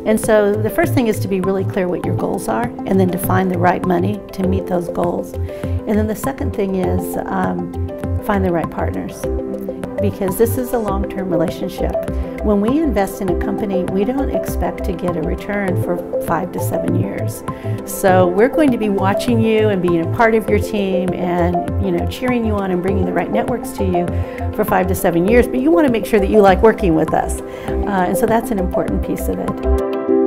And so the first thing is to be really clear what your goals are, and then to find the right money to meet those goals. And then the second thing is find the right partners, because this is a long-term relationship. When we invest in a company, we don't expect to get a return for 5 to 7 years. So we're going to be watching you and being a part of your team and cheering you on and bringing the right networks to you for 5 to 7 years, but you want to make sure that you like working with us. And so that's an important piece of it.